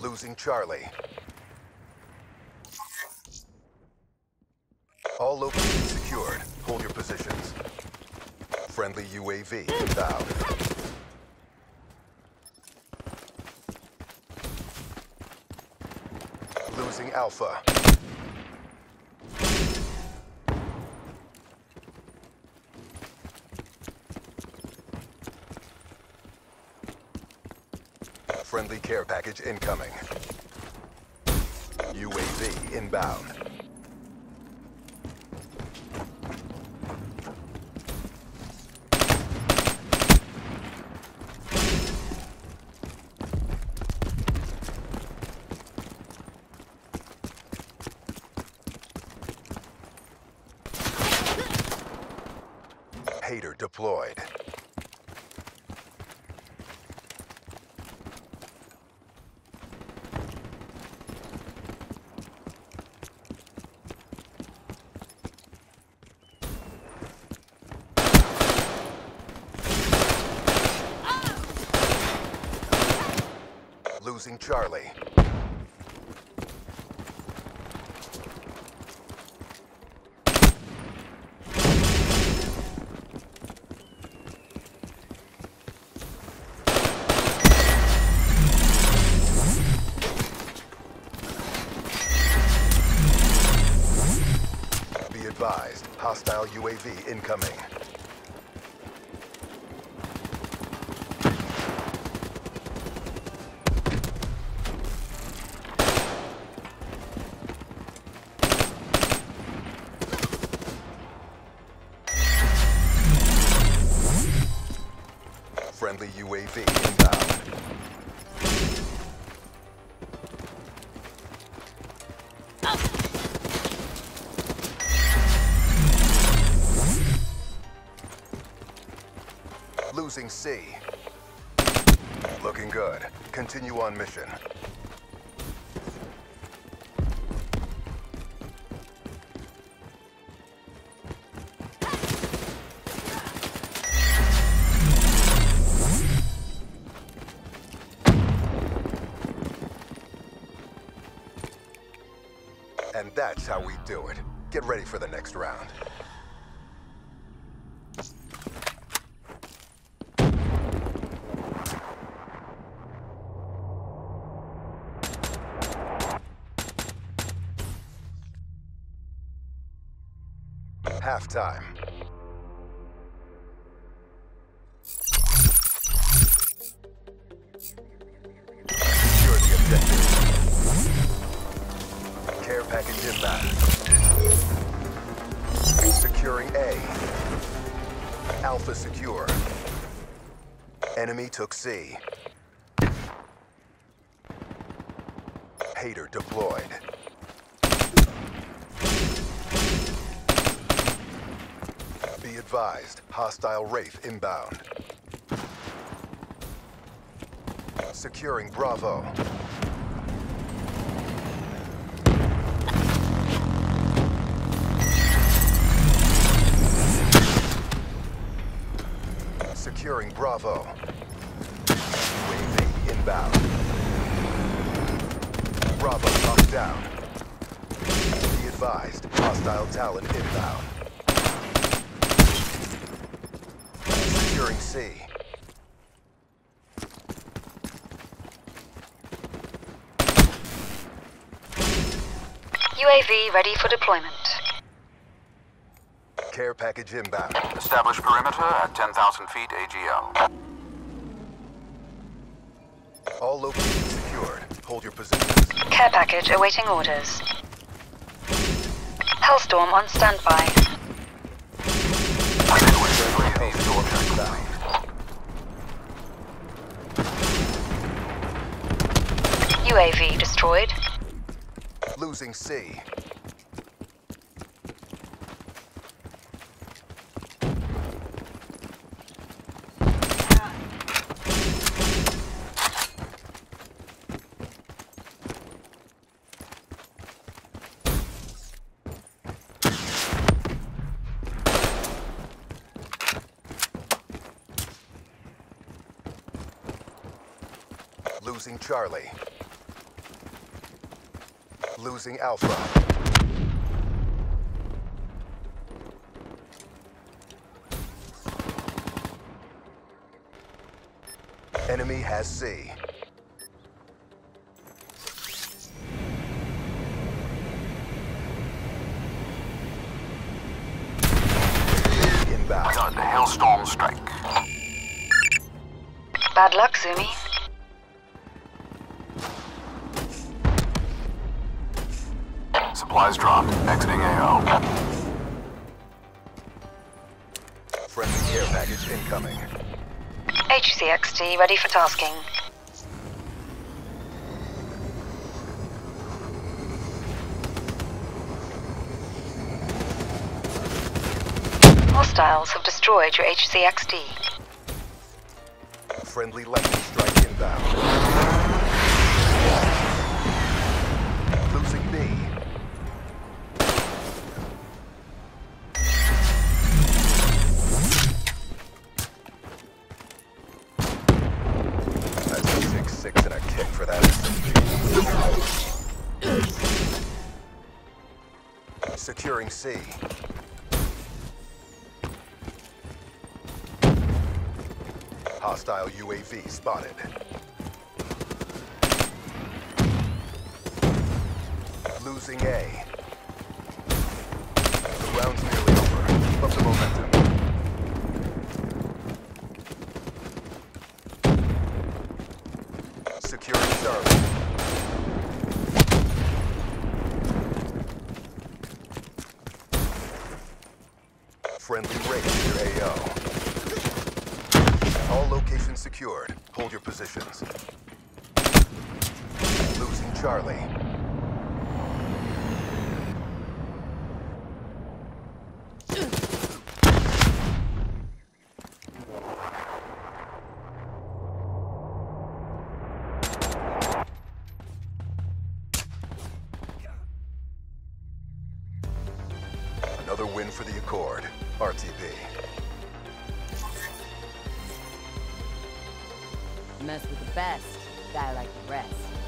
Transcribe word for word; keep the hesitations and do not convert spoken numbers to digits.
Losing Charlie. All locations secured. Hold your positions. Friendly U A V inbound. Losing Alpha. Friendly care package incoming. U A V inbound. Hater deployed. Losing Charlie. Be advised, hostile U A V incoming. Friendly U A V inbound. Losing C. Looking good. Continue on mission. And that's how we do it. Get ready for the next round. Halftime. Secure the objective. Care package inbound. Securing A. Alpha secure. Enemy took C. Hater deployed. Be advised, hostile Wraith inbound. Securing Bravo. Securing Bravo. U A V inbound. Bravo locked down. Be advised, hostile Talon inbound. Securing C. U A V ready for deployment. Care package inbound. Establish perimeter at ten thousand feet A G L. All locations secured. Hold your positions. Care package awaiting orders. Hellstorm on standby. U A V destroyed. Losing C. Losing Charlie. Losing Alpha. Enemy has C. Inbound. Good. Hailstorm strike. Bad luck, Zumi. Supplies dropped. Exiting A O. Friendly care package incoming. H C X T ready for tasking. Hostiles have destroyed your H C X T. Friendly lightning strike inbound. Losing B. That's a six six and a kick for that S M G. Securing C. Hostile U A V spotted. Losing A. The round's nearly over. Keep up the momentum. Securing Charlie. Friendly raid near A O. All locations secured. Hold your positions. Losing Charlie. Another win for the Accord. R T P. Mess with the best, die like the rest.